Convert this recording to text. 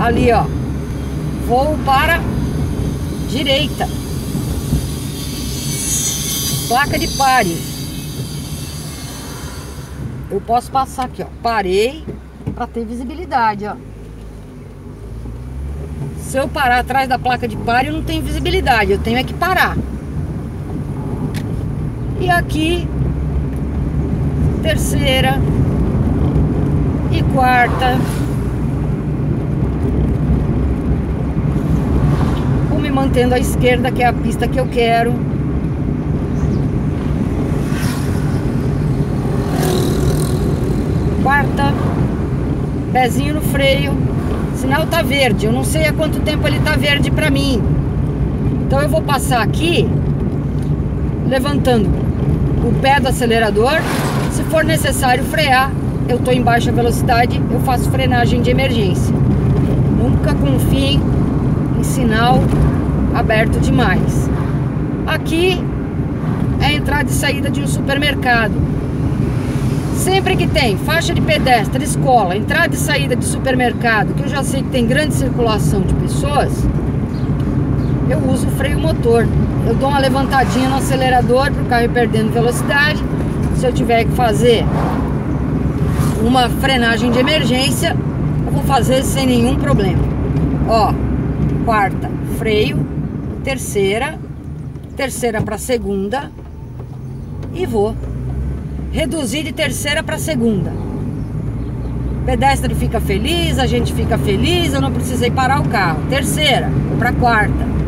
Ali, ó. Vou para direita. Placa de pare. Eu posso passar aqui, ó. Parei para ter visibilidade, ó. Se eu parar atrás da placa de pare, eu não tenho visibilidade. Eu tenho é que parar. E aqui, terceira e quarta. Vou me mantendo à esquerda, que é a pista que eu quero. Quarta, pezinho no freio. O sinal tá verde. Eu não sei há quanto tempo ele tá verde pra mim. Então eu vou passar aqui, levantando o pé do acelerador. Se for necessário frear, eu tô em baixa velocidade, eu faço frenagem de emergência. Nunca confiem em sinal aberto demais. Aqui é a entrada e saída de um supermercado. Sempre que tem faixa de pedestre, escola, entrada e saída de supermercado, que eu já sei que tem grande circulação de pessoas, eu uso o freio motor. Eu dou uma levantadinha no acelerador para o carro ir perdendo velocidade. Se eu tiver que fazer uma frenagem de emergência, eu vou fazer sem nenhum problema. Ó, quarta, freio, terceira para segunda e vou reduzir de terceira para segunda. O pedestre fica feliz, a gente fica feliz, eu não precisei parar o carro. Terceira, vou para quarta.